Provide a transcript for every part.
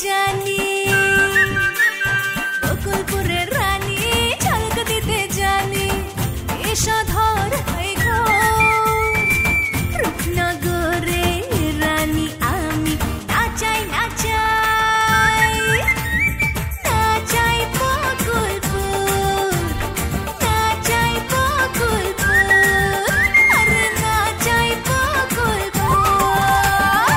জানি বকুলপুরের রানী ঝলক দিতে জানি এসধর হয়ে গো রূপনগরে রানী আমি নাচাই নাচাই নাচাই বকুলপুর নাচাই বকুলপুর আরে নাচাই বকুলপুর।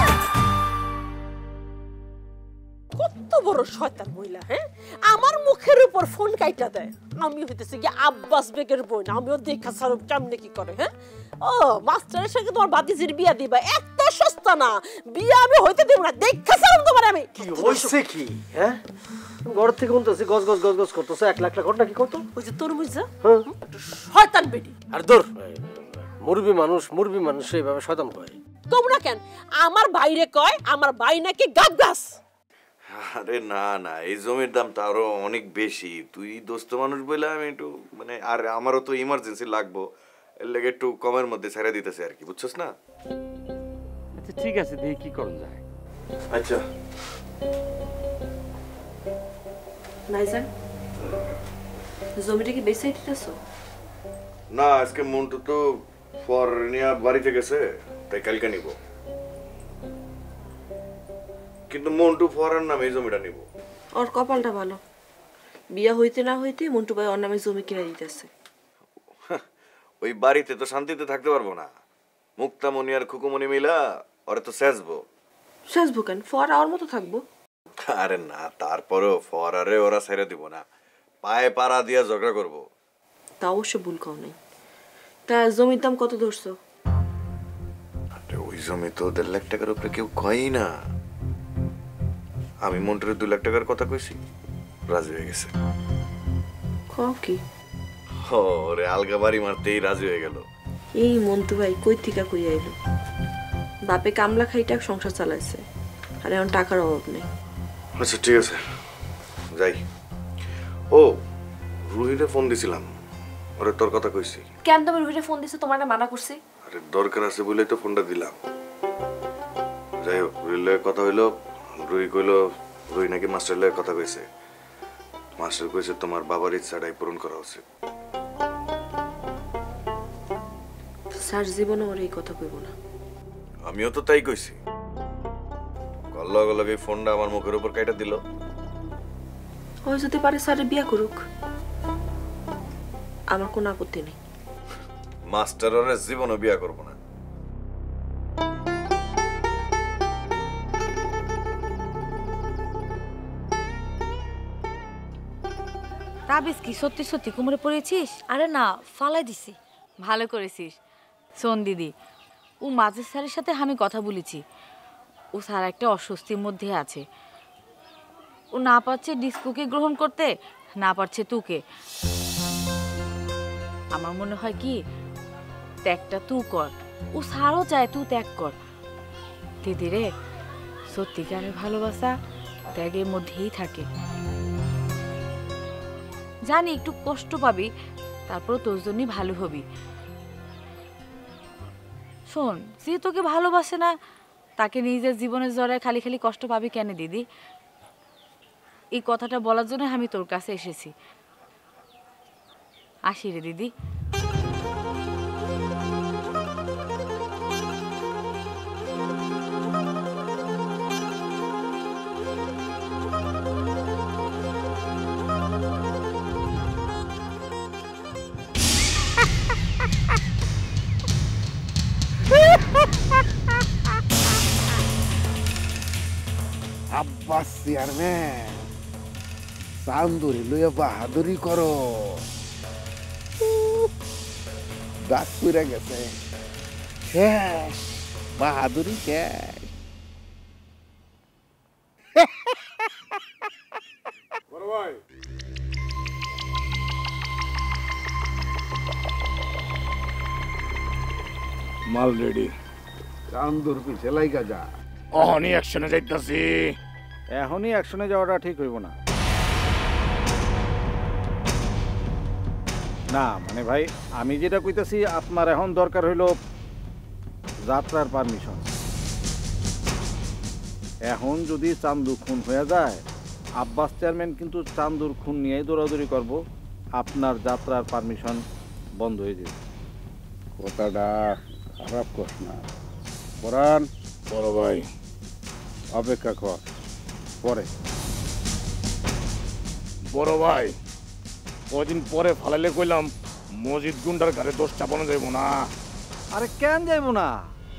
কত বড় শয়তান মহিলা, হ্যাঁ আমার মুখের উপর ফোন কাইটা দেয়। আমি হইতেছি কি আব্বাস বেগের বোন, আমিও দেখা সারব কেমনে কি করে। হ্যাঁ ও মাস্টারের সঙ্গে তোমার বাতিজির বিয়া দিবা, এত সস্তা না, বিয়া আমি হইতে দেব না, দেখা সারব তোমার আমি। কি হইছে কি? হ্যাঁ ঘর থেকে শুনতেছি গজ গজ গজ গজ করতেছে, এক লাখ লাখ ঘটনা কি করতো? ওই যে তরমুজ হ্যাঁ শয়তান বেটি। আর দূর মুরবি মানুষ এইভাবে শয়তান কয় তোমরা কেন আমার বাইরে কয় আমার ভাই নাকি গাছ গাছ। আরে না না, এই জমির দাম তো আরো অনেক বেশি। তুই দোস্ত মানুষ বলে আমি একটু মানে, আর আমারও তো ইমার্জেন্সি লাগবো, এর লেগে একটু কমের মধ্যে ছেড়ে দিতেছে আর কি, বুঝছস না? আচ্ছা ঠিক আছে, দেখি কি করুন যায়। আচ্ছা ভাইজান জমিটা কি বেচে দিতেছো? না, আজকে মন্টু তো ফরনিয়া বাড়িতে গেছে, তাই কালকে নিব। কিন্তু মন্টু ফরার নামে এই জমিটা নিব। ওর কপালটা ভালো, বিয়া হইতে না হইতে মন্টু ভাই ওর নামে জমি কিনে দিতেছে। ওই বাড়িতে তো শান্তিতে থাকতে পারবো না, মুক্তামণি আর খুকুমণি মিলা ওরা তো সেজবো। সাজবো কেন, ফর আর মতো থাকবো। আরে না, তারপরেও ফরারে ওরা ছেড়ে দিব না, পায়ে পাড়া দিয়া ঝগড়া করবো। তা অবশ্য ভুল কাও নেই। তা জমির দাম কত ধরছো? আরে ওই জমি তো 1.5 লাখ টাকার উপরে কেউ কয়ই না। আমি মন্টুরে 2 লাখ টাকার কথা কইছি, রাজি হয়ে গেছে। কও কি? ওরে আলগা বাড়ি মারতেই রাজি হয়ে গেল। এই মন্টু ভাই কই থেকে কই আইলো? বাপে কামলা খাইটা সংসার চালাইছে, আর এখন টাকার অভাব নেই। আচ্ছা ঠিক আছে, যাই। ও রুহিরে ফোন দিছিলাম, ওরে তোর কথা কইছি। কেন তুমি রুহিরে ফোন দিছো? তোমার না মানা করছি? আরে দরকার আছে বলেই তো ফোনটা দিলাম। যাই হোক, রুহির লগে কথা হইলো, রুহি কইলো রুহি নাকি মাস্টার লগে কথা কইছে, মাস্টার কইছে তোমার বাবার ইচ্ছাটাই পূরণ করা উচিত। স্যার জীবনে ওর এই কথা কইব না। আমিও তো তাই কইছি। লগে লগে ফোনটা আমার মুখের উপর কাইটা দিল। ওই যদি পারে স্যার বিয়া করুক, আমার কোনো আপত্তি নেই। মাস্টার ওরে জীবনও বিয়া করবো না। তাবিজ কি সত্যি সত্যি কোমরে পড়েছিস? আরে না, ফালাই দিছি। ভালো করেছিস। শোন দিদি, ও মাঝের স্যারের সাথে আমি কথা বলেছি, ও স্যার একটা অস্বস্তির মধ্যে আছে। ও না পারছে ডিস্কোকে গ্রহণ করতে, না পারছে তোকে। আমার মনে হয় কি ত্যাগটা তুই কর, ও স্যারও চায় তুই ত্যাগ কর। দিদি রে, সত্যিকারের ভালোবাসা ত্যাগের মধ্যেই থাকে। জানি একটু কষ্ট পাবি, তারপর তোর জন্যই ভালো হবি। শোন, যে তোকে ভালোবাসে না তাকে নিজের জীবনের জড়ায় খালি খালি কষ্ট পাবি কেন দিদি? এই কথাটা বলার জন্য আমি তোর কাছে এসেছি। আসি রে দিদি। আব্বাস চেয়ারম্যান চান্দুরি লইয়া বাহাদুরি করো, দাঁত পুরা গেছে, শেষ বাহাদুরি শেষ। মাল রেডি, চান্দুর পিছে লাইগা যা। অহনি অ্যাকশনে যাইতাছি। এখনই অ্যাকশনে যাওয়াটা ঠিক হইব না। না মানে ভাই, আমি যেটা কইতাছি আপনার এখন দরকার হইল যাত্রার পারমিশন। এখন যদি চান্দু খুন হয়ে যায় আব্বাস চেয়ারম্যান কিন্তু চান্দুর খুন নিয়েই দৌড়াদৌড়ি করব, আপনার যাত্রার পারমিশন বন্ধ হয়ে যাবে। কথাটা খারাপ কর না পরান। বড় ভাই অপেক্ষা কর, পরে বড় ভাই কদিন পরে ফালাইলে কইলাম মসজিদ গুন্ডার ঘরে দোষ চাপানো যাইব না। আরে কেন যাইব না?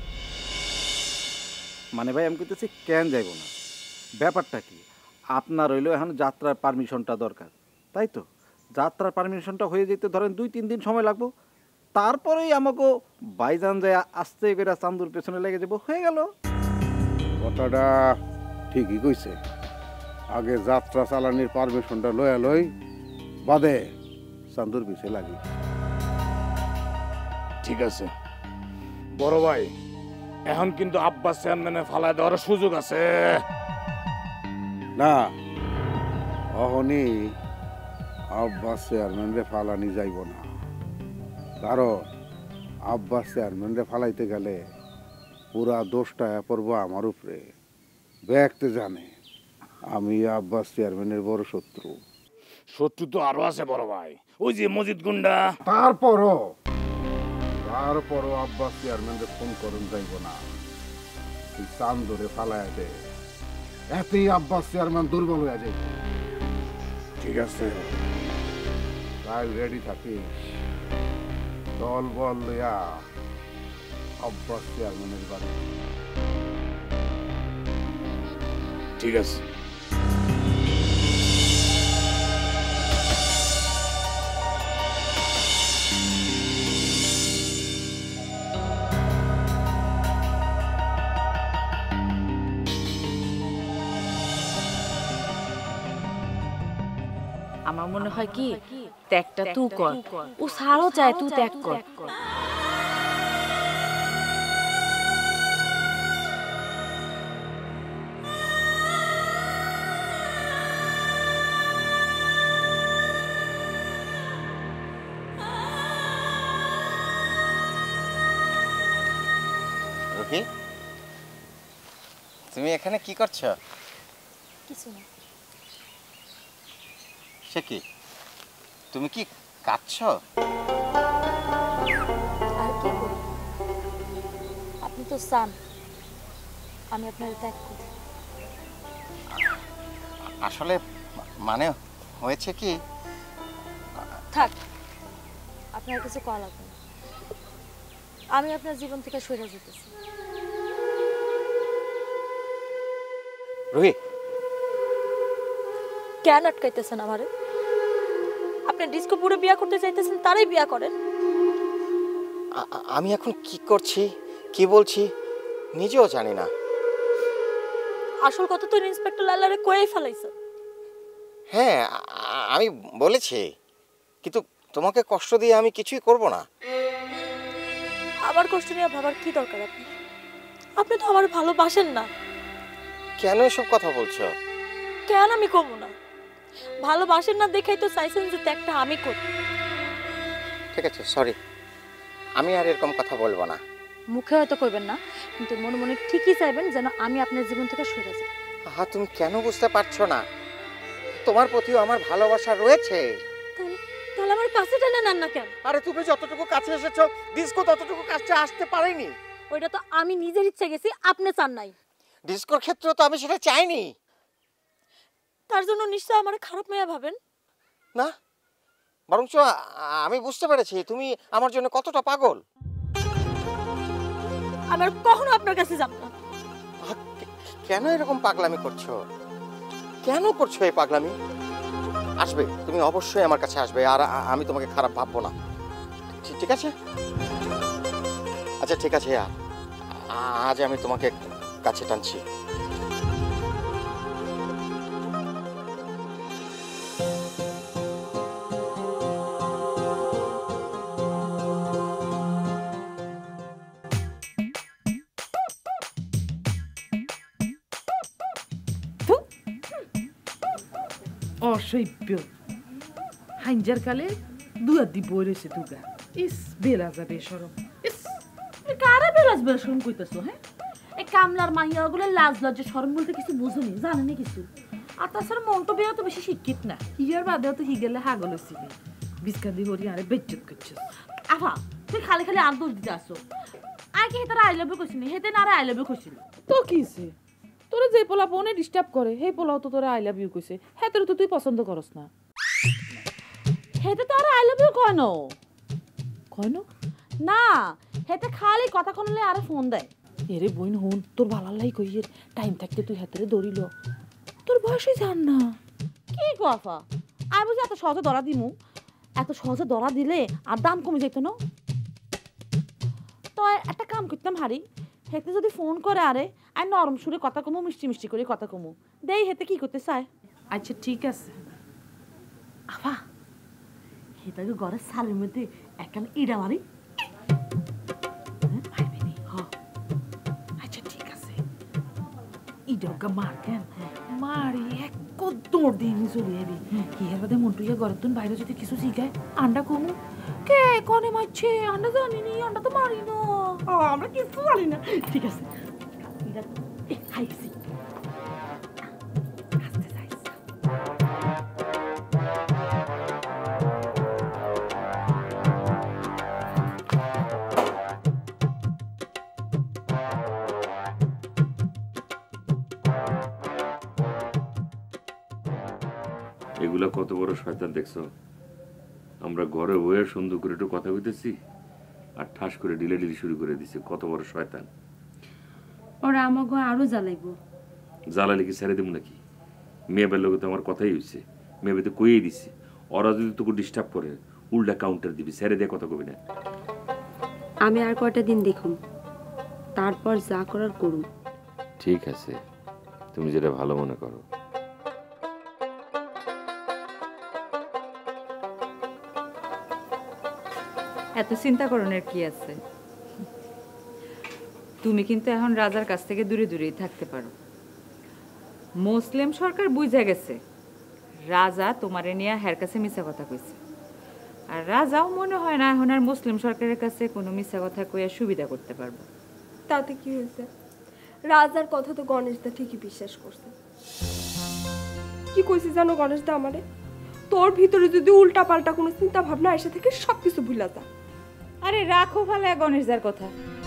মানে ভাই আমি কইতেছি কেন যাইব না, ব্যাপারটা কি? আপনার হইলো এখন যাত্রার পারমিশনটা দরকার, তাই তো? যাত্রার পারমিশনটা হয়ে যেতে ধরেন 2-3 দিন সময় লাগবো, তারপরেই আমাকে বাইজান যায় আস্তে করে চান্দুর পেছনে লেগে যাবো, হয়ে গেল। কথাটা ঠিকই কইছে। আগে যাত্রা চালানির পারমিশনটা লয়া লই, বাদে চান্দুর পিছে লাগি। ঠিক আছে বড় ভাই, এখন কিন্তু আব্বাস চেয়ারম্যানে ফালাই দেওয়ার সুযোগ আছে না, অহনি আব্বাস চেয়ারম্যানরে ফালানি যাইব না। কারণ আব্বাস চেয়ারম্যানরে ফালাইতে গেলে পুরা দোষটা পড়বো আমার উপরে। ব্যক্তি জানে আমি আব্বাস চেয়ারম্যানের বড় শত্রু। শত্রু তো আরো আছে বড় ভাই, ওই যে মসজিদ গুন্ডা। তারপরও আব্বাস চেয়ারম্যানরে ফোন করুন যাইব না। তুই চান্দরে ফালাই দে, এতেই আব্বাস চেয়ারম্যান দুর্বল হয়ে যাইব। ঠিক আছে, কাল রেডি থাকিস, দল বল লইয়া আব্বাস চেয়ারম্যানের বাড়ি। ঠিক আছে। আমার মনে হয় কি ত্যাগটা তুই কর, ও সারও চায় তুই ত্যাগ কর। রুহি, তুমি এখানে কি করছো? কিছু না। সে কি, তুমি কি কাঁদছো? আর কি করি, আপনি তো চান আমি আপনার ত্যাগ করি। আসলে মানে হয়েছে কি, থাক, আপনার কিছু করা লাগবে না। আমি আপনার জীবন থেকে সরে যেতেছি। রুহি, কেন আটকাইতেছেন আমারে? আপনি ডিস্কো পুরো বিয়া করতে চাইতেছেন, তারাই বিয়া করেন। আমি এখন কি করছি কি বলছি নিজেও জানি না। আসল কথা তো ইন্সপেক্টর লালারে কয়েই ফেলাইছে। হ্যাঁ, আমি বলেছি, কিন্তু তোমাকে কষ্ট দিয়ে আমি কিছুই করব না। আবার কষ্ট নিয়ে ভাবার কি দরকার? আপনি তো আমার ভালোবাসেন না। কেন এসব কথা বলছো? কেন আমি কমু না? ভালোবাসেন না দেখাই তো চাইছেন যে ত্যাগটা আমি করি। ঠিক আছে, সরি, আমি আর এরকম কথা বলবো না। মুখে হয়তো কইবেন না, কিন্তু মনে মনে ঠিকই চাইবেন যেন আমি আপনার জীবন থেকে সরে যাই। আহা, তুমি কেন বুঝতে পারছো না? তোমার প্রতিও আমার ভালোবাসা রয়েছে। তাহলে আমার কাছে টেনে নেন না কেন? আরে তুমি যতটুকু কাছে এসেছো, ডিস্কো ততটুকু কাছে আসতে পারেনি। ওইটা তো আমি নিজের ইচ্ছা গেছি, আপনি চান নাই। ডিস্কোর ক্ষেত্রে তো আমি সেটা চাইনি। তার জন্য নিশ্চয় আমার খারাপ মেয়া ভাবেন না, বরঞ্চ আমি বুঝতে পেরেছি তুমি আমার জন্য কতটা পাগল। আমার কখনো আপনার কাছে যাব না। কেন এরকম পাগলামি করছো? কেন করছো এই পাগলামি? আসবে, তুমি অবশ্যই আমার কাছে আসবে, আর আমি তোমাকে খারাপ ভাববো না। ঠিক আছে? আচ্ছা ঠিক আছে, আজ আমি তোমাকে কাছে টানছি। অসভ্য হাইঞ্জার কালে দুয়া দি বই রয়েছে দুগা। ইস বেলা যাবে সরম। ইস কারে বেলাজ বেলা সরম কইতাছো? হ্যাঁ, কামলার মাইয়া ওগুলো লাজ লজ্জা শরম বলতে কিছু বুঝুনি, জানে না কিছু। আর তাছাড়া মন্টু বিয়া তো বেশি শিক্ষিত না, হিয়ার বাদেও তো হিগেলে হাগল ছিল বিস্কান্দি হরি আরে বেজ্জত করছে। আফা তুই খালি খালি আর দোষ দিতে আসো, আর কি হেতারা আই লাভ ইউ কইছিনি, হেতে না আই লাভ ইউ কইছিল তো কিছে? তোরা যে পোলা বোনে ডিস্টার্ব করে সেই পোলাও তো তোরা আই লাভ ইউ কইছে, হেতের তো তুই পছন্দ করস না। হেতে তো আর আই লাভ ইউ কয় না, হেতে খালি কথা কনলে আরে ফোন দেয়। এরে বইন হুন তোর ভালো লাই কইয়ের টাইম থাকতে তুই হাতেরে দড়িল, তোর বয়সে জান না কি কথা। আর বুঝি এত সহজে ধরা দিমু, এত সহজে ধরা দিলে আর দাম কমে যেত না। তো একটা কাম করতাম হারি, হেতে যদি ফোন করে আরে আর নরম সুরে কথা কমু, মিষ্টি মিষ্টি করে কথা কমু দেই, হেতে কি করতে চায়। আচ্ছা ঠিক আছে আফা, হেতাকে ঘরের সালের মধ্যে একখান ইডা মারি। আচ্ছা ঠিক আছে, ইডাকে মার কেন মারি এক দৌড় দিয়ে চলে যাবি। হিয়ার বাদে মন্টুইয়া ঘরের তুন বাইরে যদি কিছু শিখায় আন্ডা কমু কে কনে মারছে, আন্ডা জানিনি, আন্ডা তো মারি না, আমরা কিছু জানি না। ঠিক আছে খাইছি এগুলা কত বড় শয়তান দেখছো? আমরা ঘরে বইয়ে সুন্দর করে একটু কথা বলতেছি আর ঠাস করে ডিলে শুরু করে দিছে। কত বড় শয়তান! ওরা আমাকে আরো জ্বালাইবো। জ্বালালে কি ছেড়ে দেবো নাকি? মেয়েবের লোক তো আমার কথাই হয়েছে, মেয়ে তো কইয়েই দিচ্ছে ওরা যদি তোকে ডিস্টার্ব করে উল্টা কাউন্টার দিবি, ছেড়ে দিয়ে কথা কবি না। আমি আর কয়টা দিন দেখুন, তারপর যা করার করুন। ঠিক আছে, তুমি যেটা ভালো মনে করো। এত চিন্তা করণের কি আছে? তুমি কিন্তু এখন রাজার কাছ থেকে দূরে দূরেই থাকতে পারো। মুসলিম সরকার বুঝে গেছে রাজা তোমারে নিয়ে হের কাছে মিথ্যা কথা কইছে, আর রাজাও মনে হয় না এখন আর মুসলিম সরকারের কাছে কোনো মিথ্যা কথা কইয়া সুবিধা করতে পারবো। তাতে কি হয়েছে? রাজার কথা তো গণেশদা ঠিকই বিশ্বাস করছে। কি কইছে জানো গণেশদা আমারে? তোর ভিতরে যদি উল্টা পাল্টা কোনো চিন্তা ভাবনা এসে থেকে সবকিছু ভুলা যা। আরে রাখো ভালো গণেশদার কথা,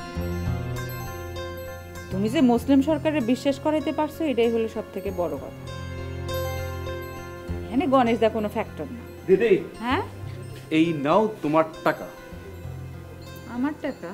তুমি যে মুসলিম সরকারের বিশ্বাস করাইতে পারছো এটাই হলো সব থেকে বড় কথা। এখানে গণেশদা কোনো ফ্যাক্টর না। দিদি, হ্যাঁ এই নাও তোমার টাকা। আমার টাকা?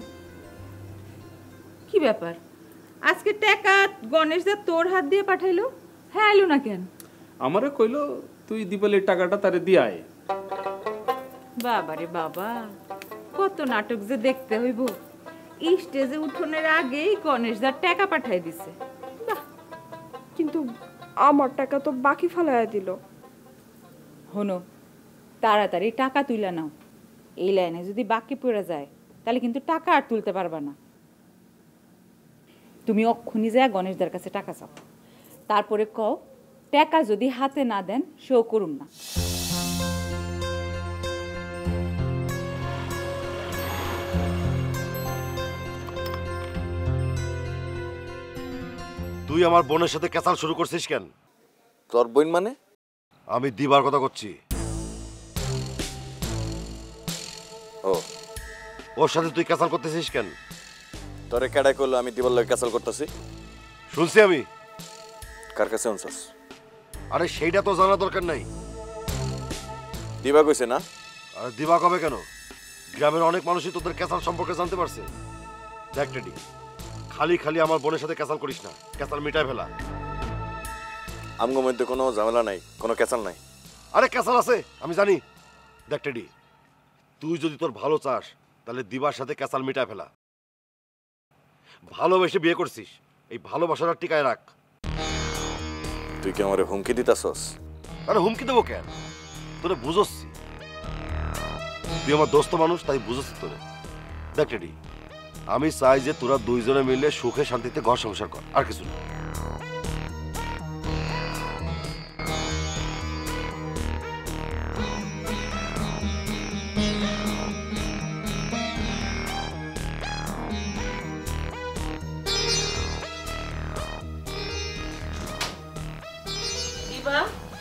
কি ব্যাপার, আজকে টাকা গণেশদা তোর হাত দিয়ে পাঠাইলো? হ্যাঁ এলো না কেন? আমারে কইলো তুই দিবালির টাকাটা তারে দিয়ে আয়। বাবারে বাবা, কত নাটক যে দেখতে হইব। স্টেজে উঠোনের আগেই গণেশদার টাকা পাঠাই দিছে। কিন্তু আমার টাকা তো বাকি ফেলাইয়া দিল। হনো, তাড়াতাড়ি টাকা তুইলা নাও, এই লাইনে যদি বাকি পড়ে যায় তাহলে কিন্তু টাকা আর তুলতে পারবা না। তুমি অক্ষুনি যায় গণেশদার কাছে টাকা চাও, তারপরে কও টাকা যদি হাতে না দেন সেও করুন না। তুই আমার বোনের সাথে ক্যাসাল শুরু করছিস কেন? তোর বোন মানে? আমি দিবার কথা করছি। ও, ওর সাথে তুই ক্যাসাল করতেছিস কেন? তোরে কেডাই করলো আমি দিবার লাগে ক্যাসাল করতেছি? শুনছি আমি। কার কাছে শুনছস? আরে সেইটা তো জানা দরকার নাই। দিবা কইছে না? আরে দিবা কবে কেন? গ্রামের অনেক মানুষই তোদের ক্যাসাল সম্পর্কে জানতে পারছে। দেখ টেডি, খালি খালি আমার বোনের সাথে ক্যাসাল করিস না, ক্যাসাল মিটাই ফেলা। আমগো মধ্যে কোনো ঝামেলা নাই, কোনো ক্যাসাল নাই। আরে ক্যাসাল আছে, আমি জানি। দেখ টেডি, তুই যদি তোর ভালো চাস তাহলে দিবার সাথে ক্যাসাল মিটাই ফেলা। ভালোবেসে বিয়ে করছিস, এই ভালোবাসাটা টিকায় রাখ। তুই কি আমারে হুমকি দিতাছস? আরে হুমকি দেবো কেন, তোরে বুঝচ্ছি। তুই আমার দোস্ত মানুষ, তাই বুঝচ্ছি তোরে। দেখ টেডি, আমি চাই যে তোরা দুইজনে মিলে সুখে শান্তিতে ঘর সংসার কর, আর কিছু না। আপা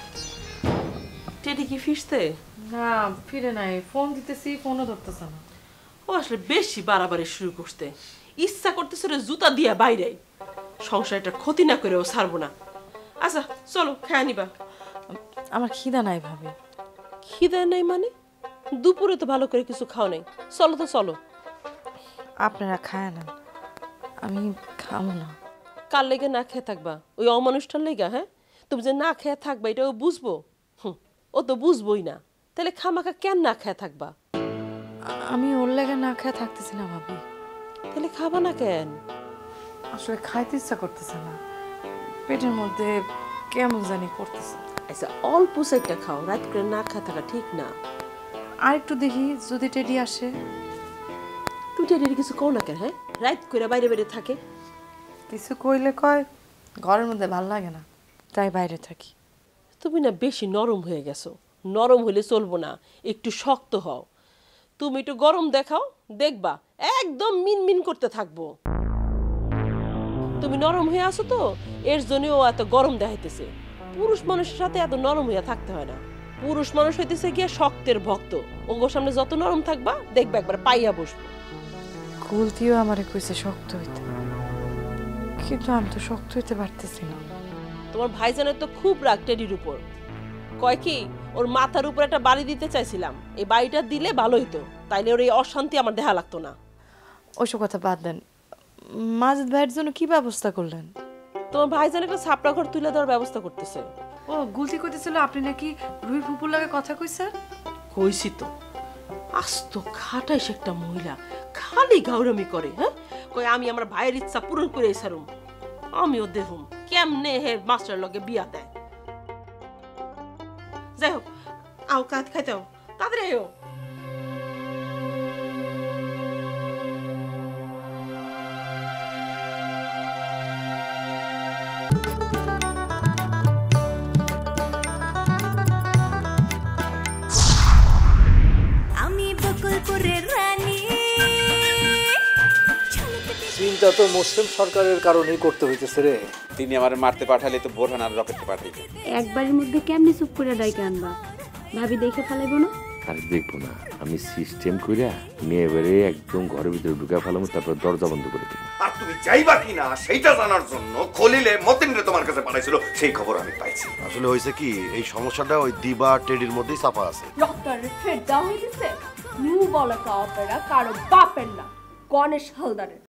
টেডি কি ফিরতে? না ফিরে নাই, ফোন দিতেছি ফোনও ধরতেছে না। ও আসলে বেশি বাড়াবাড়ি শুরু করতে ইচ্ছা করতেছে রে জুতা দিয়া বাইরে, সংসারটা ক্ষতি না করে ও ছাড়বো না। আচ্ছা চলো খেয়ে নিবা। আমার খিদা নাই ভাবে। খিদে নাই মানে? দুপুরে তো ভালো করে কিছু খাও নাই। চলো তো চলো। আপনারা খায় না, আমি খাবো না। কার লেগে না খেয়ে থাকবা? ওই অমানুষটার লেগা? হ্যাঁ, তুমি যে না খেয়ে থাকবা এটা ও বুঝবো? ও তো বুঝবোই না, তাহলে খামাখা কেন না খেয়ে থাকবা? আমি ওর লেগে না খেয়ে থাকতেছি না ভাবি। তাহলে খাবা না কেন? আসলে খাইতে ইচ্ছা করতেছে না, পেটের মধ্যে কেমন জানি করতেছে। আচ্ছা অল্প সাইডটা খাও, রাত করে না খেয়ে থাকা ঠিক না। আর একটু দেখি যদি টেডি আসে। তুই টেডির কিছু কও না কেন? হ্যাঁ, রাত করে বাইরে বাইরে থাকে। কিছু কইলে কয় ঘরের মধ্যে ভাল লাগে না, তাই বাইরে থাকি। তুমি না বেশি নরম হয়ে গেছো। নরম হলে চলবো না, একটু শক্ত হও। তুমি একটু গরম দেখাও, দেখবা একদম মিনমিন করতে থাকবো। তুমি নরম হয়ে আসো তো, এর জন্য ও এত গরম দেখাইতেছে। পুরুষ মানুষের সাথে এত নরম হইয়া থাকতে হয় না। পুরুষ মানুষ হইতেছে গিয়া শক্তের ভক্ত। ওগোর সামনে যত নরম থাকবা দেখবা একবার পাইয়া বসবো। কুলতিও আমারে কইছে শক্ত হইতে, কিন্তু আমি তো শক্ত হইতে পারতেছি না। তোমার ভাইজানের তো খুব রাগ টেডির উপর। কয় কি ওর মাথার উপর একটা বাড়ি দিতে চাইছিলাম, এই বাড়িটা দিলে ভালো হইতো, তাইলে ওর এই অশান্তি আমার দেখা লাগতো না। ওইসব কথা বাদ দেন, মাজিদ ভাইয়ের জন্য কি ব্যবস্থা করলেন? তোমার ভাইজান একটা ছাপড়া ঘর তুলে দেওয়ার ব্যবস্থা করতেছে। ও গুলতি কইতেছিল আপনি নাকি রুই ফুপুর লাগে কথা কইছেন? কইছি তো, আস্ত খাটাইস একটা মহিলা, খালি গাউরামি করে। হ্যাঁ, কই আমি আমার ভাইয়ের ইচ্ছা পূরণ করে ছাড়ুম। আমিও দেখুম কেমনে হে মাস্টার লগে বিয়া দেয়। যাই হোক, আও কাজ খাইতে হও, তাড়াতাড়ি আও। চিন্তা তো মুসলিম সরকারের কারণেই করতে হইতেছে রে। তিনি আমার মারতে পাঠালে তো বোরহান আর রকেটকে পাঠাইবে। একবারের মধ্যে কেমনি চুপ করে ডাইকে আনবা? ভাবি দেখে ফেলাইবো না? আর দেখবো না, আমি সিস্টেম কইরা নিয়ে এবারে একদম ঘরের ভিতরে ঢুকে ফেলাম, তারপর দরজা বন্ধ করে দিই। আর তুমি যাইবা কিনা সেইটা জানার জন্য খলিলে মতিনরে তোমার কাছে পাঠাইছিল, সেই খবর আমি পাইছি। আসলে হয়েছে কি, এই সমস্যাটা ওই দিবা টেডির মধ্যেই চাপা আছে। রক্তারে ফের দেওয়া হয়েছে। নিউ বলা অপেরা কারো বাপের না, গণেশ হালদারের।